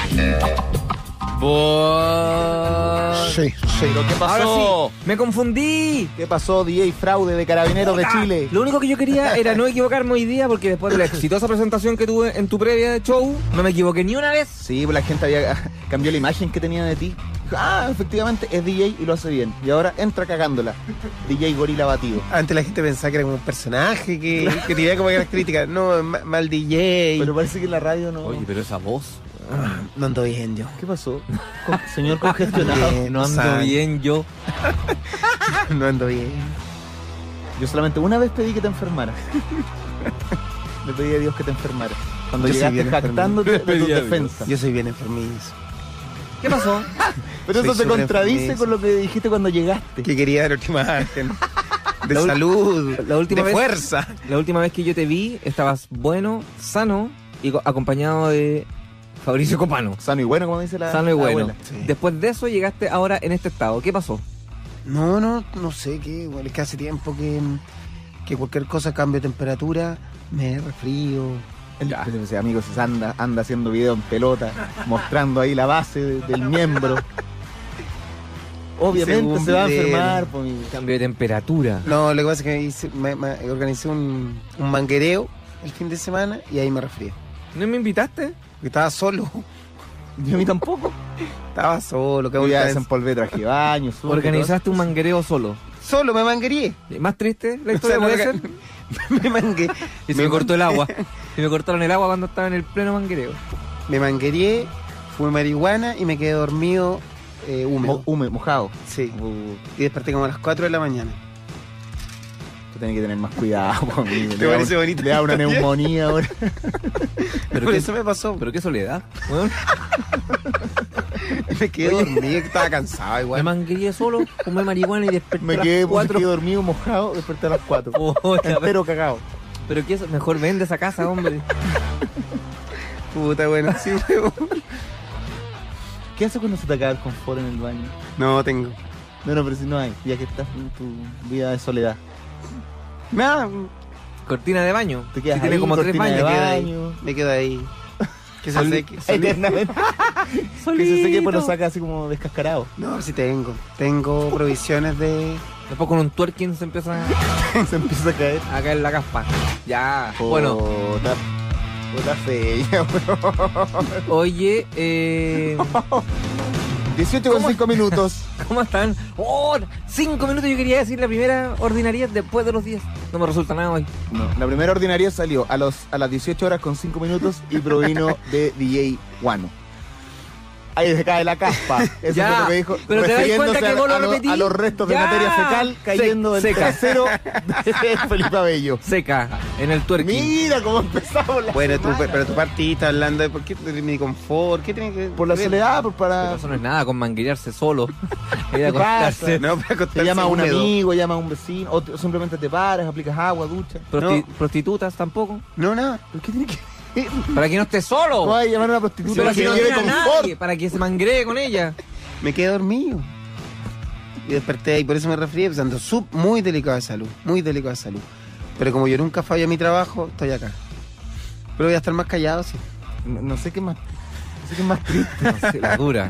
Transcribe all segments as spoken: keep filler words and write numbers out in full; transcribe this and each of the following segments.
Bo... Sí, sí. ¿Pero qué pasó? Ahora sí, me confundí. ¿Qué pasó, D J Fraude de Carabineros de Chile? Lo único que yo quería era no equivocarme hoy día, porque después de la exitosa presentación que tuve en tu previa de show, no me equivoqué ni una vez. Sí, pues la gente había cambió la imagen que tenía de ti. Ah, efectivamente, es D J y lo hace bien. Y ahora entra cagándola. D J Gorila Batido. Antes la gente pensaba que era como un personaje que, que tenía como características. No, ma- mal D J. Pero parece que en la radio no... Oye, pero esa voz. Ah, no ando bien yo. ¿Qué pasó? Con- señor congestionado. Bien, No ando San. bien yo. No ando bien. Yo solamente una vez pedí que te enfermaras. Le pedí a Dios que te enfermara. Cuando Yo soy llegaste bien jactándote de enfermo. tus defensas. Yo soy bien enfermizo. ¿Qué pasó? Pero soy eso se súper contradice enfermizo. con lo que dijiste cuando llegaste. Que quería dar otra imagen. De La ul- salud. la última de vez- fuerza. La última vez que yo te vi, estabas bueno, sano y co- acompañado de Fabricio Copano. Sano y bueno, como dice la Sano y la bueno. abuela. Sí. Después de eso llegaste ahora en este estado. ¿Qué pasó? No, no, no sé qué. Bueno, es que hace tiempo que, que cualquier cosa cambio de temperatura, me resfrío. El, pero, o sea, amigos, se anda, anda haciendo video en pelota, mostrando ahí la base de- del miembro. Obviamente Según se va a video. enfermar, po, mi- Cambio de temperatura. No, lo que pasa es que hice- me, me- organicé un, un manguereo el fin de semana y ahí me resfrié. ¿No me invitaste? Porque estaba solo. Yo a mí tampoco. Estaba solo. Que Yo ya estaba desempolvé traje de baño, supe, Organizaste un manguereo solo. Solo me manguereé. ¿Más triste la O sea, historia no puede me- ser? me mangué. Y se me cortó el agua. Y me cortaron el agua cuando estaba en el pleno manguereo. Me manguereé, fumé marihuana y me quedé dormido eh, todo. húmedo. Mo- húmedo, mojado. Sí. Uh, Y desperté como a las cuatro de la mañana. tú tenés que tener más cuidado, po, amigo. ¿Te Le da parece un- bonito? Le da una neumonía ahora. Pero Por qué, eso me pasó. pero qué soledad. Weón. Me quedé Oye. dormido, que estaba cansado Me igual. mangueé solo, fumé marihuana y desperté Me a las quedé, me cuatro. quedé dormido, mojado, desperté a las cuatro. Puta, Entero cagado. pero qué es mejor vende esa casa, hombre. Puta, bueno, sí, huevo. ¿Qué haces cuando se te acaba el confort en el baño? No, tengo. No, no, pero si no hay, ya que estás en tu vida de soledad. Nada, Cortina de baño. Te quedas Que tiene ahí, como tres cortina me de baños. quedo baño. ahí. Me quedo ahí. Que se Soli- seque. Eternamente. Que se Solito. seque, pues lo saca así como descascarado. No, sí tengo. Tengo provisiones de... Después con un twerking se empieza Se empieza a caer. a caer la caspa. Ya. Bueno, Puta, puta fea, weón. oye, eh, dieciocho con cinco minutos. ¿cómo están? Oh, cinco minutos yo quería decir la primera ordinaria después de los diez. No me resulta nada hoy. No, la primera ordinaria salió a, los, a las dieciocho horas con cinco minutos y provino de D J Guano. Ahí se cae la caspa. Eso Ya, fue lo que dijo. pero te das refiriéndose cuenta que a, vos lo a lo- repetí. a los restos de Ya. materia fecal cayendo del Seca. trasero de Felipe Abello. Seca, en el twerking. Mira cómo empezamos la Bueno, tú, semana. pero tu partita hablando de por qué de mi confort, ¿qué tiene que Por la ver? soledad, por Pero para... eso no es nada con manguearse solo. Ir a ¿Qué pasa? acostarse. No, para Te acostarse llama a un húmedo. amigo, llama a un vecino, o, te- o simplemente te paras, aplicas agua, ducha. Prosti- No. Prostitutas tampoco. No, nada. ¿Pero qué tiene que ver? Para que no esté solo. ¿Cómo vas a llamar a una prostituta Para que que no lleve tenga confort? nadie. Para que se mangree con ella. Me quedé dormido. Y desperté y por eso me resfrié, pensando, sub, muy delicado de salud, muy delicado de salud. Pero como yo nunca fallo en mi trabajo, estoy acá. Pero voy a estar más callado, sí. No, no sé qué más... No sé qué es más triste. No sé, la dura.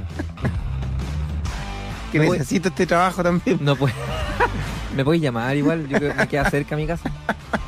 Que Me voy- necesito este trabajo también. No puede. Me puedes llamar igual. Yo creo que me queda cerca a mi casa.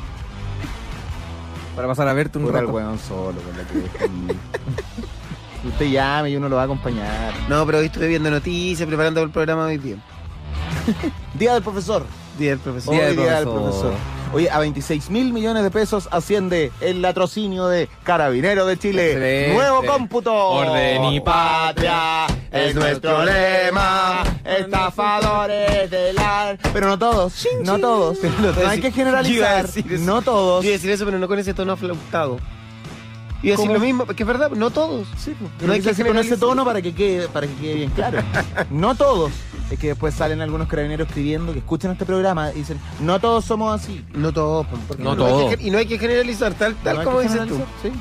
Para pasar a verte un Puta el rato. weón solo con la que deja ahí. Usted llame y uno lo va a acompañar. No, pero hoy estuve viendo noticias, preparando el programa hoy bien. Día del profesor. Día del profesor. Día Hoy del día del profesor. profesor. Oye, a veintiséis mil millones de pesos asciende el latrocinio de Carabineros de Chile. Excelente. Nuevo cómputo. Orden y patria es nuestro lema. Estafadores del ar. Pero no todos. No todos. Pero no todos. No hay que Yo iba a generalizar. decir eso. No todos. Yo iba a decir eso, pero no con ese tono aflautado. Iba a decir ¿Cómo? lo mismo, que es verdad, no todos. Sí, pues. No No hay hay que que hacer con ese generalizar. tono para que quede, para que quede bien claro. No todos. Es que después salen algunos carabineros escribiendo que escuchan este programa y dicen, no todos somos así. No todos, po, porque No hay todos. que- y no hay que generalizar, tal, tal No hay como que dices tú. generalizar, sí.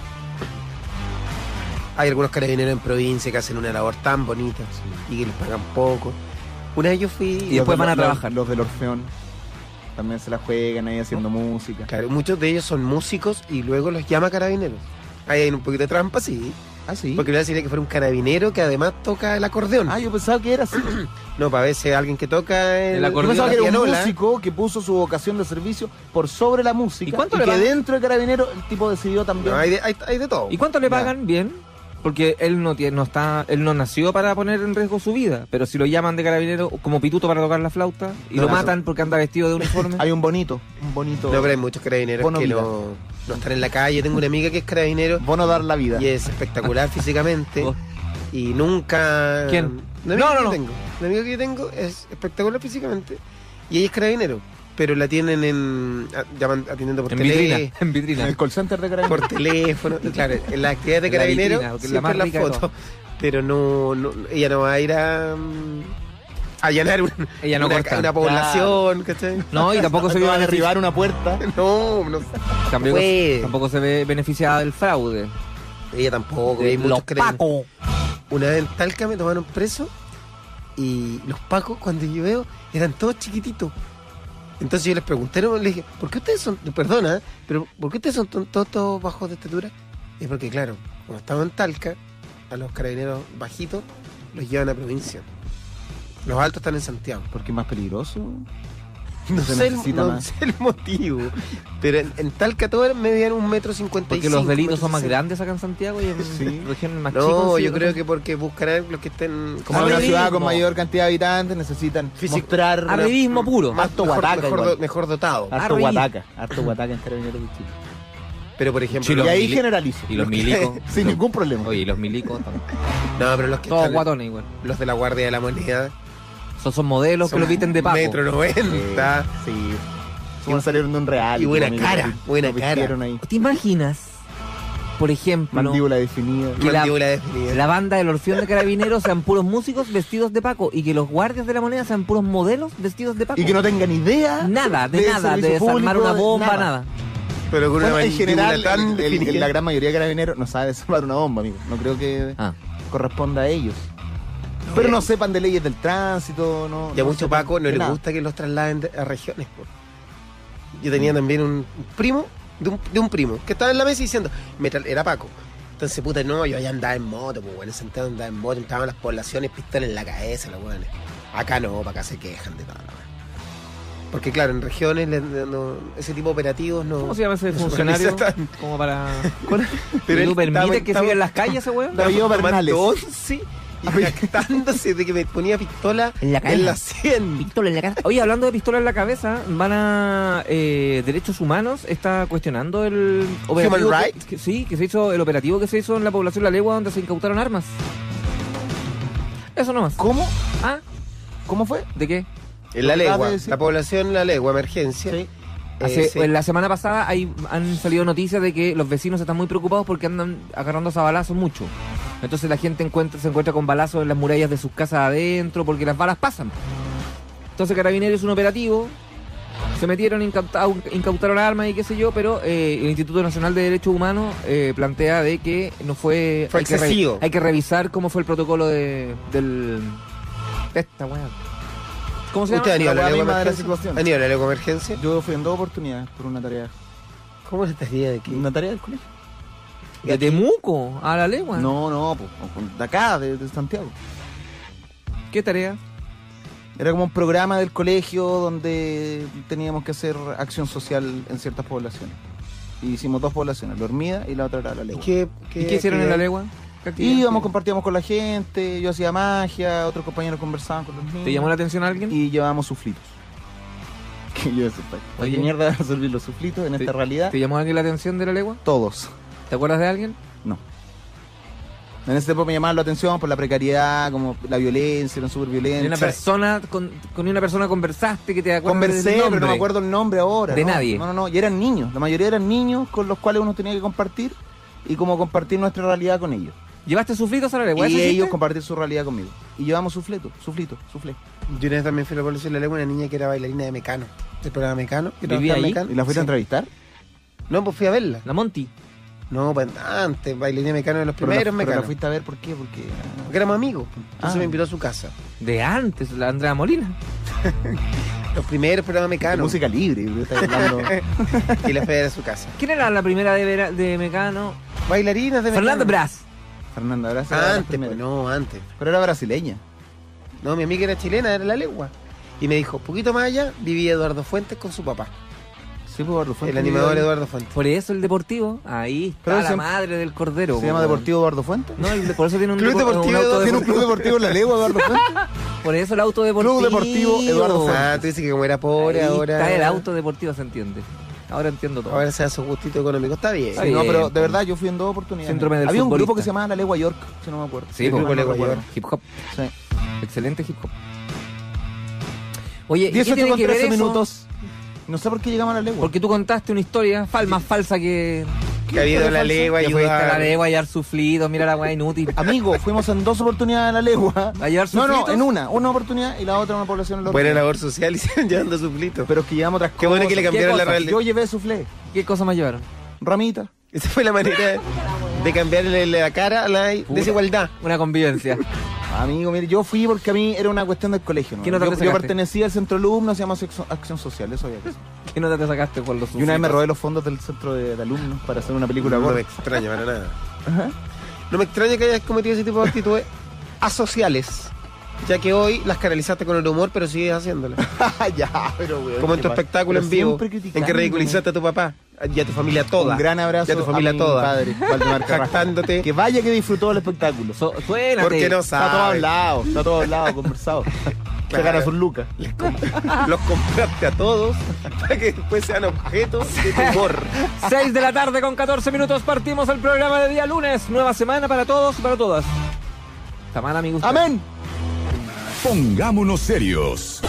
Hay algunos carabineros en provincia que hacen una labor tan bonita y que les pagan poco. Una vez yo fui... Y después Los van a de- los- trabajar. Los del Orfeón también se la juegan ahí haciendo música. Claro, muchos de ellos son músicos y luego los llama carabineros. Ahí hay un poquito de trampa, sí. Ah, sí. Porque le sería que fuera un carabinero que además toca el acordeón. Ah, yo pensaba que era así. No, para veces alguien que toca el, El Yo acordeón. pensaba que era un pianola. músico que puso su vocación de servicio por sobre la música. ¿Y cuánto y le que pagan? dentro de Carabinero el tipo decidió también. No, hay, de, hay, hay de todo. ¿Y cuánto le Ya. pagan? Bien. Porque él no tiene, no está, él no nació para poner en riesgo su vida. Pero si lo llaman de carabinero como pituto para tocar la flauta y No, lo no, matan porque anda vestido de uniforme. Hay un bonito, un bonito No, pero hay muchos carabineros Bono que vida. no, no están en la calle. Tengo una amiga que es carabinero bono dar la vida. y es espectacular físicamente. Oh. Y nunca... ¿Quién? La amiga No, no, que no. tengo. La amiga que yo tengo es espectacular físicamente. Y ella es carabinero. Pero la tienen en... a- llaman atendiendo por En tele, vitrina. En En vitrina. el call center de Carabinero. por teléfono. Claro, en las actividades de En la carabinero vitrina, porque es siempre la más en las rica de fotos. Pero no, no, ella no va a ir a... mm, a allanar una, Ella no una, corta. una población, ¿cachai? No, y tampoco se No ve va a benefici- derribar una puerta. No, no. tampoco, puede. tampoco se ve beneficiada del fraude. Ella tampoco. Hay De muchos los carabineros. pacos. Una vez en Talca me tomaron preso y los pacos, cuando yo veo, eran todos chiquititos. Entonces yo les pregunté, no, les dije, ¿por qué ustedes son, perdona, ¿eh? pero ¿por qué ustedes son ton- todos, todos bajos de estatura? Y es porque, claro, cuando estamos en Talca, a los carabineros bajitos los llevan a provincia. Los altos están en Santiago. Porque es más peligroso. No Se sé, el, necesita no más. sé el motivo, pero en, en Talca todos medían un metro cincuenta y Porque cinco. los delitos metro son más sesenta. grandes acá en Santiago y en Sí. regiones más chicas. No, sí, yo ¿no? creo que porque buscarán los que estén... Como en una Arribismo. ciudad con mayor cantidad de habitantes necesitan Físico- mostrar una- Arribismo puro. Más harto mejor, guataca mejor, igual. do- mejor dotado. harto Arribismo. guataca, harto guataca en Carabineros de Chile. Pero por ejemplo... Sí, Y los ahí mili- generalizo. Y los milicos. Sin ningún problema. Oye, y los milicos también. No, pero los que Todos están- guatones igual. los de la Guardia de la Moneda... Esos son modelos que son lo visten de paco. metro noventa. Sí. Sí, salieron de un real. Y buena cara, buena cara. Ahí. ¿Te imaginas, por ejemplo, Mandíbula definida. Que la- Mandíbula definida. la banda del Orfeón de Carabineros sean puros músicos vestidos de Paco y que los guardias de la moneda sean puros modelos vestidos de Paco? Y que no tengan idea. Nada, de, de nada, de servicio desarmar público, una de bomba, nada. nada. Pero con una Bueno, en mandíbula general, tan el- el- definida. la gran mayoría de carabineros no sabe desarmar una bomba, amigo. No creo que Ah. corresponda a ellos. Pero no sepan de leyes del tránsito, no. Y a no mucho sepan Paco no de les nada. gusta que los trasladen de- a regiones. Po. Yo tenía también un primo, de un, de un primo, que estaba en la mesa diciendo, me tra- era Paco. Entonces, puta, no, yo allá andaba en moto, pues, bueno, en Santiago andaba en moto, entraban las poblaciones, pistola en la cabeza, los weones. Acá no, para acá se quejan de todo. Porque, claro, en regiones, le- le- no- ese tipo de operativos no. ¿Cómo se llama ese no funcionario? supervisan. Como para... Pero ¿Pero él tú permites estaba- que estaba- siga en las calles ese weón? David Estaba Bernales. tomando once y jactándose de que me ponía pistola En la cabeza. en la sien. Pistola en la cabeza. Oye, hablando de pistola en la cabeza, van a eh, Derechos Humanos está cuestionando el operativo Human que- Rights. que- sí, que se hizo el operativo que se hizo en la población La Legua donde se incautaron armas. Eso nomás. ¿Cómo? Ah, ¿Cómo fue? ¿de qué? En la Lo acabas legua, de decir. la población La Legua, emergencia. Sí. Hace- Eh, sí. en la semana pasada hay, han salido noticias de que los vecinos están muy preocupados porque andan agarrándose a balazos mucho. Entonces la gente encuentra, se encuentra con balazos en las murallas de sus casas adentro porque las balas pasan. Entonces Carabineros es un operativo, se metieron, incautaron, incautaron armas y qué sé yo, pero eh, el Instituto Nacional de Derechos Humanos eh, plantea de que no fue... Fue hay que re- excesivo. hay que revisar cómo fue el protocolo de, del... de esta weá. ¿Cómo se llama? ¿Usted ha ido a La la weá legua misma de la emergencia? situación. ¿Han ido a la legua emergencia? Yo fui en dos oportunidades por una tarea. ¿Cómo es esta idea de que? ¿Una tarea del colegio? De Temuco a la Legua. No, no, pues, de acá, de, de Santiago. ¿Qué tarea? Era como un programa del colegio donde teníamos que hacer acción social en ciertas poblaciones. Y hicimos dos poblaciones, la Hormida y la otra era la ¿Y Legua. qué, ¿Y qué hicieron en la Legua? ¿Qué actividad? Íbamos, compartíamos con la gente, yo hacía magia, otros compañeros conversaban con los niños. ¿Te llamó la atención alguien? Y llevábamos suflitos. Que yo decía, ¿para Oye. qué mierda van a servir los suflitos en ¿Te- esta realidad? ¿Te llamó alguien la atención de la Legua? Todos. ¿Te acuerdas de alguien? No. En ese tiempo me llamaban la atención por la precariedad, como la violencia, eran súper Ni violentos. una persona, con, con una persona conversaste que te acuerdas Conversé, del nombre. pero no me acuerdo el nombre ahora. De ¿no? nadie. No, no, no. Y eran niños. La mayoría eran niños con los cuales uno tenía que compartir y como compartir nuestra realidad con ellos. ¿Llevaste suflitos a la Legua? Y ¿Eso ellos hiciste? compartir su realidad conmigo. Y llevamos sufleto, suflito, suflé. Yo una vez también fui a la población de La Legua, una niña que era bailarina de Mecano. Del programa Mecano. que ¿Vivía trabajaba en ahí? Mecano. ¿Y la fuiste a Sí. entrevistar? No, pues fui a verla. La Monty. No, pues antes, bailarina de Mecano de los Pero la, primeros pero la Mecano. fuiste a ver, ¿por qué? Porque... ah, Porque éramos amigos. pues. Entonces Ah. me invitó a su casa. De antes, la Andrea Molina. Los primeros programas de Mecano. música libre. yo estaba hablando- Y la fui a ver a su casa. ¿Quién era la primera de, vera- de Mecano? Bailarinas de Mecano. Fernando Brás. Fernanda Gracia. era de las Antes, primeras. pues, no, antes. Pero era brasileña. No, mi amiga era chilena, era la lengua. Y me dijo, poquito más allá, vivía Eduardo Fuentes con su papá. Sí, pues Eduardo Fuentes. El animador Eduardo Fuentes. Por eso el Deportivo, ahí está Pero la se- madre del Cordero. ¿Se po, llama weón. Deportivo Eduardo Fuentes? No, el de- por eso tiene un, Club depo- Deportivo un auto ¿Tiene un club deportivo en la legua, Eduardo Fuentes? Por eso el auto deportivo. Club Deportivo Eduardo Fuentes. Ah, tú dices que como era pobre Ahí ahora... está el auto deportivo, se entiende. Ahora entiendo todo. Ahora se da su gustito económico. Está bien. Está Sí, no, bien, pero pues. de verdad yo fui en dos oportunidades. Síndrome del Había un grupo futbolista. que se llamaba La Legua York, si no me acuerdo. Sí, El po, grupo no Legua recuerdo. York. Hip hop. Sí. Excelente hip hop. Oye, ¿y qué dieciocho tiene con que ver trece eso? minutos. No sé por qué llegamos a La Legua. Porque tú contaste una historia fal más falsa que... Que ha habido la legua Que fuiste a la ayudar. legua a llevar suflidos, mira la weá inútil. Amigo, fuimos en dos oportunidades a La Legua. ¿A llevar No, no, suflitos? en una. Una oportunidad y la otra una población en la Buena otra. labor social y se van llevando su plito. Pero es que llevamos otras Qué bueno que le cosas. cambiaron ¿Qué la cosas? realidad. Yo llevé suflé, ¿Qué cosa más llevaron? ramita. Esa fue la manera de cambiarle la cara a la desigualdad. Una convivencia. Amigo, mire, yo fui porque a mí era una cuestión del colegio, ¿no? ¿Qué nota yo, te yo sacaste? pertenecía al centro alumno, se llama Sexo- Acción Social, eso había que hacer. ¿Qué nota te sacaste por los Y una vez me suflitos? robé los fondos del centro de, de alumnos para hacer una película No me gorda. extraña para nada. Ajá. No me extraña que hayas cometido ese tipo de actitudes asociales. Ya que hoy las canalizaste con el humor, pero sigues haciéndolas. Ya, pero weón, Como en qué tu pa- espectáculo pero en vivo, siempre en que criticándome. ridiculizaste a tu papá y a tu familia toda. Un gran abrazo y a tu familia a mi toda. padre, Valdemar Carrasco. Jactándote. Que vaya que disfrutó el espectáculo. So- suénate. Porque no Está todo sabes. hablado, está todo hablado, conversado. Se Claro. gana sus lucas. Les comp- Los compraste a todos para que después sean objetos de tu humor. seis de la tarde con catorce minutos partimos el programa de día lunes. Nueva semana para todos y para todas. Está mal, amigo. usted. Amén. Pongámonos serios.